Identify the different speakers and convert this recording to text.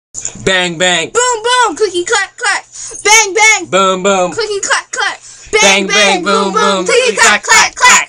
Speaker 1: Bang bang.
Speaker 2: Boom boom. Clicky clack clack. Bang bang.
Speaker 1: Boom boom.
Speaker 2: Clicky clack clack.
Speaker 1: Bang bang. Boom boom.
Speaker 2: Clicky clack clack clack.